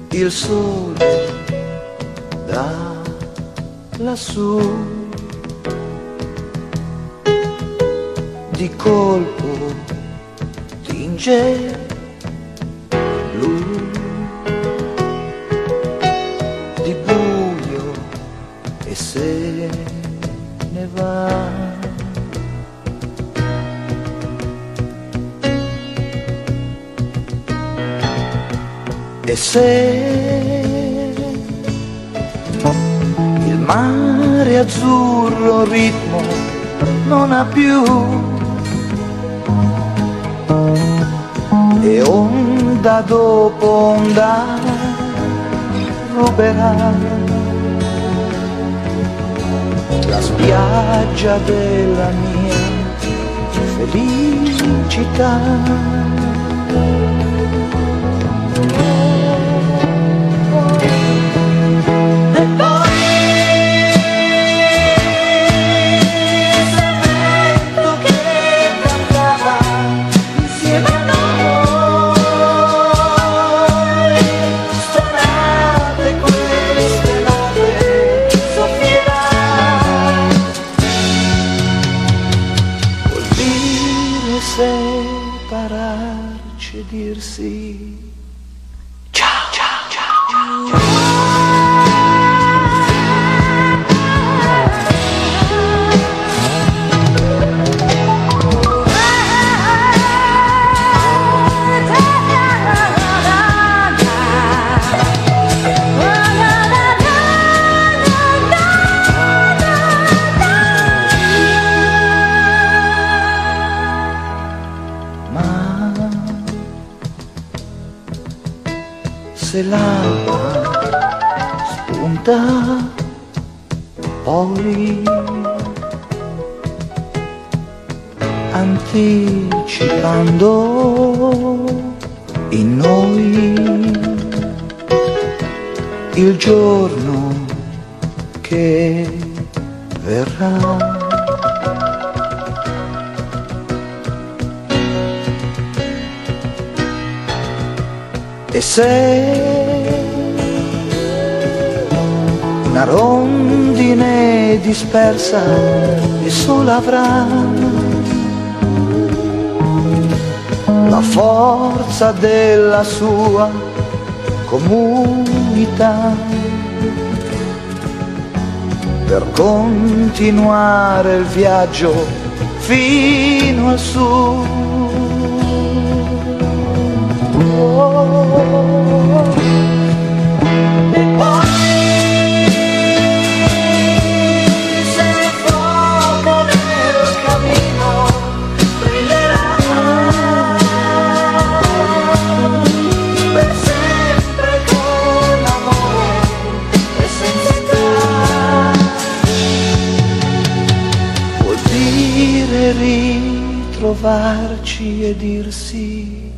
il sole da lassù, di colpo tinge blu, di buio e se ne va. E se il mare azzurro ritmo non ha più, e onda dopo onda ruberà la spiaggia della mia felicità. Separarci e dirsi ciao, ciao, ciao, ciao, ciao. Se l'acqua spunta poi anticipando in noi il giorno che verrà. E se una rondine dispersa e sola avrà la forza della sua comunità per continuare il viaggio fino al sud. E poi se il fuoco nel cammino brillerà per sempre con amore e senza età, vuol dire ritrovarci e dirsi